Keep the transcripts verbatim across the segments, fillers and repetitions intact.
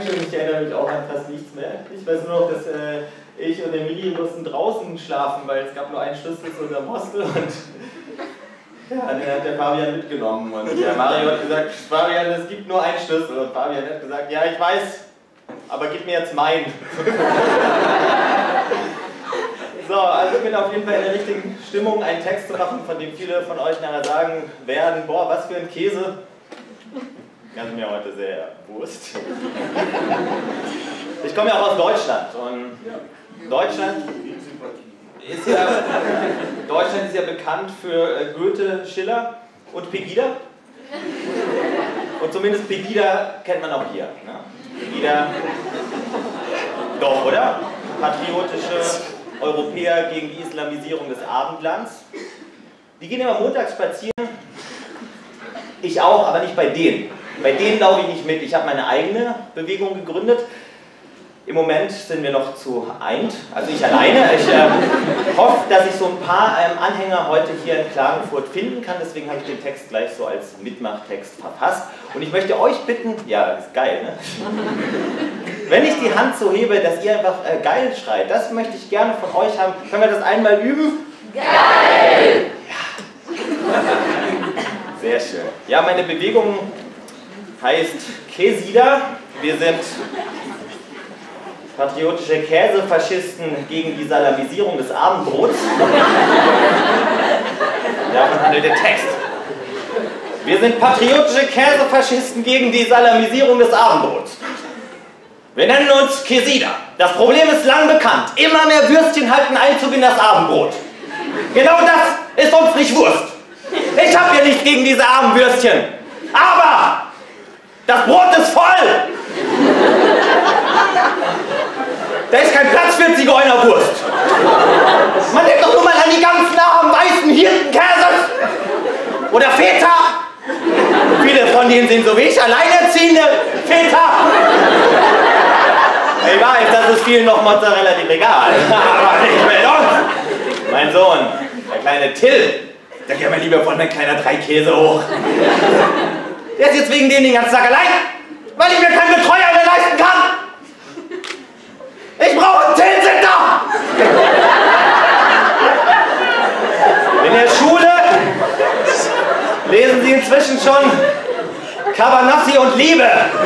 und ich erinnere mich auch an fast nichts mehr. Ich weiß nur noch, dass äh, ich und Emilie mussten draußen schlafen, weil es gab nur einen Schlüssel zu unserem Hostel und ja, den hat der Fabian mitgenommen. Und der Mario hat gesagt, Fabian, es gibt nur einen Schlüssel. Und Fabian hat gesagt, ja, ich weiß, aber gib mir jetzt meinen. So, also ich bin auf jeden Fall in der richtigen Stimmung, einen Text zu machen, von dem viele von euch nachher sagen werden, boah, was für ein Käse. Ganz mir heute sehr bewusst. Ich komme ja auch aus Deutschland und Deutschland ist ja, Deutschland ist ja bekannt für Goethe, Schiller und Pegida. Und zumindest Pegida kennt man auch hier. Ne? Pegida, doch, oder? Patriotische Europäer gegen die Islamisierung des Abendlands. Die gehen immer montags spazieren. Ich auch, aber nicht bei denen. Bei denen laufe ich nicht mit. Ich habe meine eigene Bewegung gegründet. Im Moment sind wir noch zu eint, also ich alleine. Ich äh, hoffe, dass ich so ein paar ähm, Anhänger heute hier in Klagenfurt finden kann. Deswegen habe ich den Text gleich so als Mitmachtext verfasst. Und ich möchte euch bitten, ja, ist geil, ne? Wenn ich die Hand so hebe, dass ihr einfach äh, geil schreit, das möchte ich gerne von euch haben. Können wir das einmal üben? Geil! Ja. Sehr schön. Ja, meine Bewegung heißt Käsida. Wir sind patriotische Käsefaschisten gegen die Salamisierung des Abendbrots. Davon handelt der Text. Wir sind patriotische Käsefaschisten gegen die Salamisierung des Abendbrots. Wir nennen uns Käsida. Das Problem ist lang bekannt. Immer mehr Würstchen halten Einzug in das Abendbrot. Genau das ist uns nicht Wurst. Ich habe hier nichts gegen diese armen Würstchen. Aber das Brot ist voll. Da ist kein Platz für Zigeunerwurst. Man denkt doch nur mal an die ganzen armen weißen Hirtenkäse. Oder Väter. Viele von denen sind so wie ich, alleinerziehende Väter. Ich weiß, das ist vielen noch Mozzarella di Regal. Aber nicht mit uns. Mein Sohn, der kleine Till, der geht mir lieber von mein kleiner Dreikäse hoch. Der ist jetzt wegen denen den ganzen Tag allein, weil ich mir keinen Betreuer mehr leisten kann. Ich brauche einen Tilsiter! In der Schule lesen Sie inzwischen schon Cabanossi und Liebe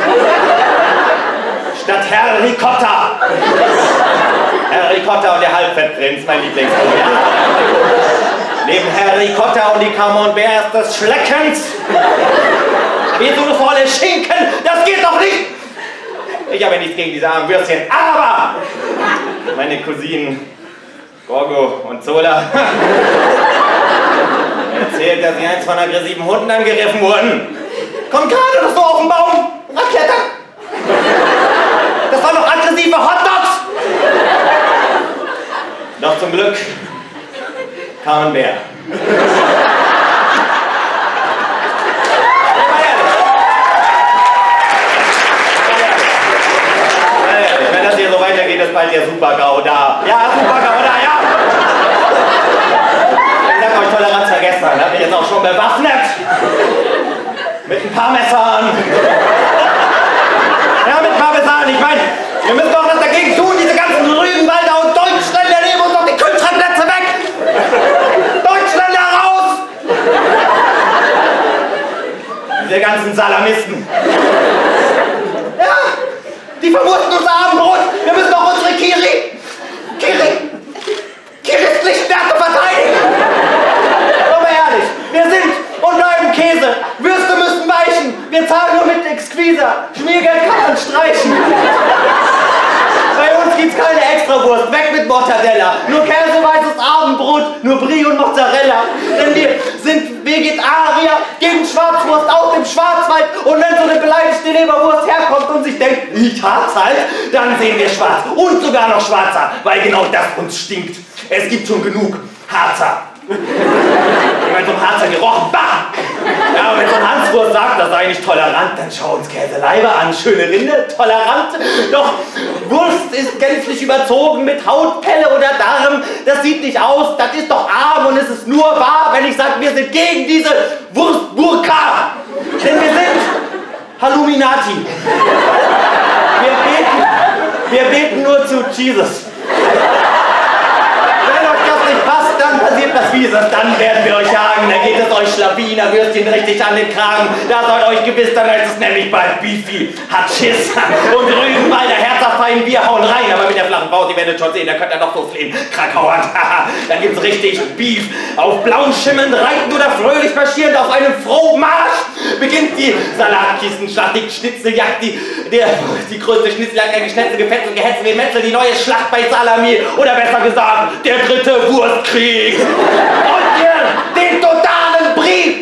statt Harry Cotta. Harry Cotta und der Halbfettprinz, mein Lieblingsbuch. Neben Harry Cotta und die Camembert des Schleckens. Wie so eine volle Schinken, das geht doch nicht! Ich habe ja nichts gegen diese armen Würstchen, aber meine Cousinen Gorgo und Zola erzählt, dass sie einst von aggressiven Hunden angegriffen wurden. Kommt gerade noch so auf den Baum, ranklettern. Das waren noch aggressive Hotdogs. Doch zum Glück kam ein Bär. Wenn das hier so weitergeht, ist bald der Super-GAU da. Ja, Super-GAU da, ja. Ich sag euch, Toleranz vergessen. Da bin ich jetzt auch schon bewaffnet. Mit ein paar Messern. Ja, mit Parmesan. Ich meine, wir müssen doch was dagegen tun. Diese ganzen Rügenwalder und Deutschländer nehmen uns doch die Kühlschrankplätze weg. Deutschländer raus. Diese ganzen Salamisten. Ja, die verwursten unser Abendbrot. Wir müssen doch unsere Kiri, Kiri, kiristlichen Werte verteidigen. Aber ehrlich, wir sind und bleiben Käse. Würste müssen weichen. Wir zahlen nur mit Exquisa. Schmiergeld kann man streichen. Bei uns gibt's keine Extrawurst. Weg mit Mortadella. Nur käseweißes Abendbrot, nur Brie und Mozzarella. Denn wir sind Vegetarier gegen Schwarzwurst aus dem Schwarzwald. Und wenn so eine beleidigte Leberwurst herkommt und sich denkt, ich hab's halt, dann sehen wir schwarz. Und sogar noch schwarzer, weil genau das uns stinkt. Es gibt schon genug Harzer. Ich meine, so ein Harzer gerochen, bah! Ja, aber wenn so ein Hanswurst sagt, das sei nicht tolerant, dann schau uns Käseleiber an. Schöne Rinde, tolerant. Doch Wurst ist gänzlich überzogen mit Haut, Pelle oder Darm. Das sieht nicht aus, das ist doch arm und es ist nur wahr, wenn ich sage, wir sind gegen diese Wurstburka. Denn wir sind Halluminati. Wir Wir beten nur zu Jesus. Wenn euch das nicht passt, dann passiert was Fieses. Dann werden wir euch jagen. Da geht es euch Schlawiner-Würstchen richtig an den Kragen. Da seid euch gewiss, dann heißt es nämlich bald Beefy, hat Schiss. Und Rügenwalder Herzerfein, wir hauen rein. Aber mit der flachen Faust, ihr werdet schon sehen, da könnt ihr noch so flehen. Krakauern, dann gibt's richtig Beef. Auf blauen Schimmeln reitend oder fröhlich marschierend auf einem frohen Marsch beginnt die Salatkistenschlacht, die Schnitzeljagd, die, der, die größte Schnitzeljagd, der Geschnetze, Gefetze und Gehetze, Gemetzel, die neue Schlacht bei Salami oder besser gesagt, der dritte Wurstkrieg. Und ihr den totalen Brief.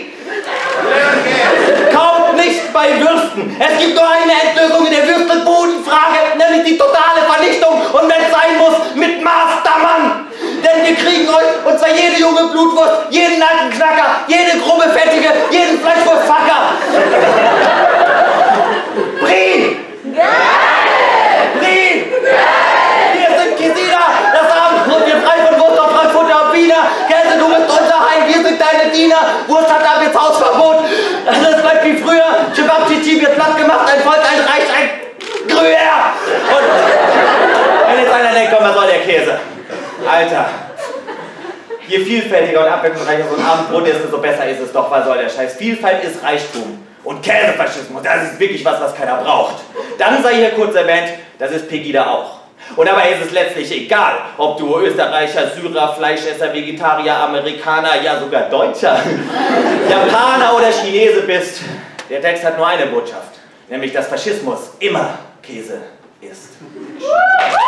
Kauft nicht bei Würsten. Es gibt nur eine Endlösung in der Würstelbodenfrage, nämlich die totale Vernichtung und wenn es sein muss, mit Mastermann. Denn wir kriegen euch, und zwar jede junge Blutwurst, jeden alten Knacker, jede grobe Fettige, jeden Fleischwurstfacker. Brie! Brie! Wir sind Kesina, das Abendbrot, wir frei von Wurst auf Frankfurter und Wiener. Käse, du bist unser Heim, wir sind deine Diener. Wurst hat ab jetzt Hausverbot. Das bleibt wie früher. Chibab-Chichi wird platt gemacht, ein Volk, ein Reich, ein Gruyère. Und wenn jetzt einer denkt, komm, was soll der Käse? Alter, je vielfältiger und abwechslungsreicher so ein Abendbrot ist, desto besser ist es doch, was soll der Scheiß. Vielfalt ist Reichtum und Käsefaschismus, das ist wirklich was, was keiner braucht. Dann sei hier kurz erwähnt, das ist Pegida auch. Und dabei ist es letztlich egal, ob du Österreicher, Syrer, Fleischesser, Vegetarier, Amerikaner, ja sogar Deutscher, Japaner oder Chinese bist. Der Text hat nur eine Botschaft, nämlich dass Faschismus immer Käse ist.